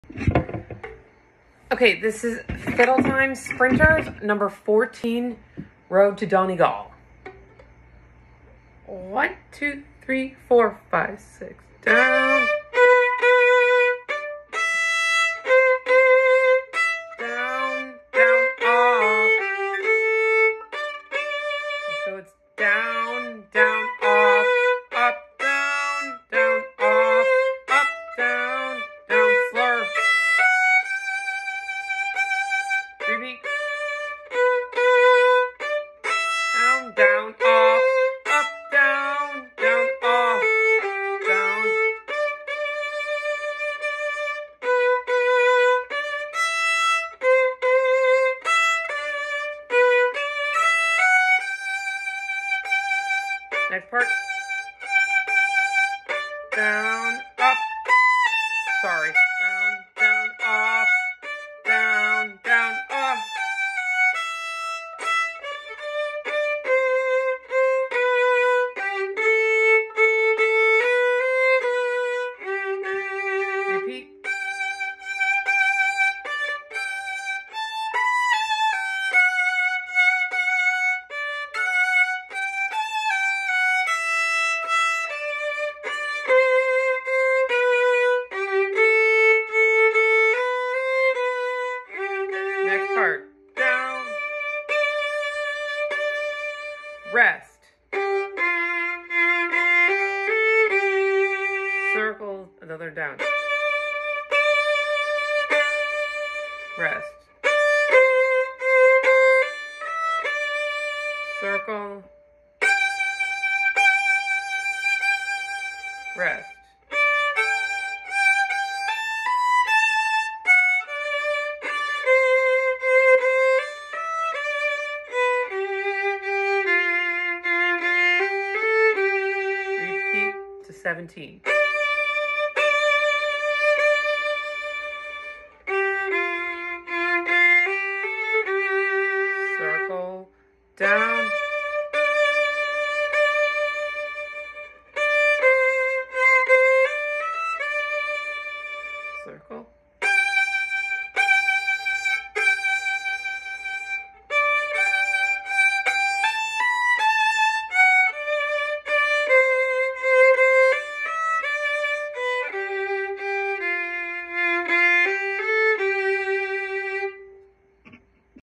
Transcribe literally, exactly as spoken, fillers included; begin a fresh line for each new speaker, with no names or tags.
Okay, this is Fiddle Time Sprinters, number fourteen, Road to Donegal. One, two, three, four, five, six, down. Down, down, off. So it's down, down, off, up, down, down, off, up, down, down, slur. Repeat. Down, down, off, up, down, down, off, down. Next part. Down, up. Sorry. Down, down, off. Down, down, off. Repeat. Next part. Down. Rest. Circle, another down. Rest. Circle. Rest. Repeat to seventeen. Circle, down.